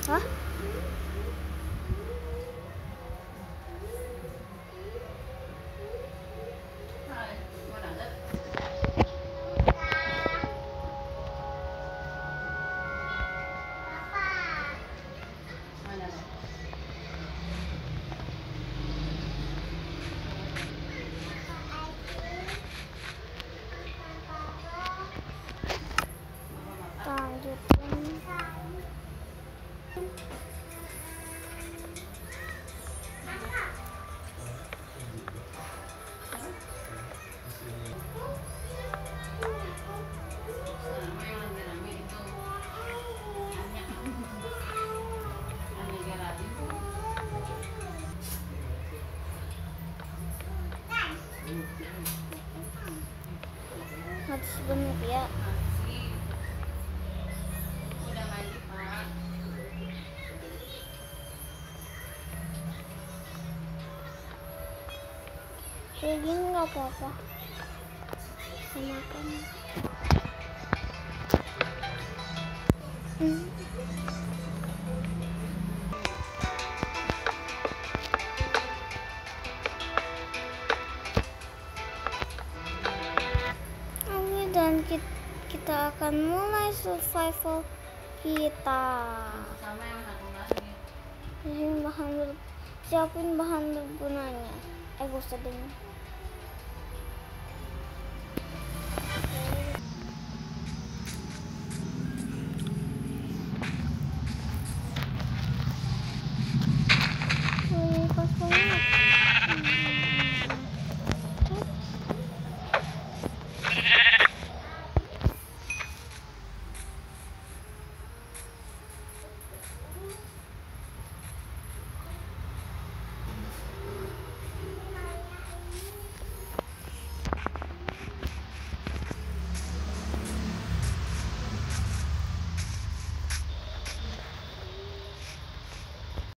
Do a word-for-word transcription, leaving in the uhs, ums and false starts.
Hah? Lanjutin. Harus sebentar ya. Kayak gini nggak apa-apa. Makan. Hmm. Oke, dan kita, kita akan mulai survival kita. Sama yang satu lagi. Siapin bahan, siapin bahan bergunanya. Eh, gue sedang.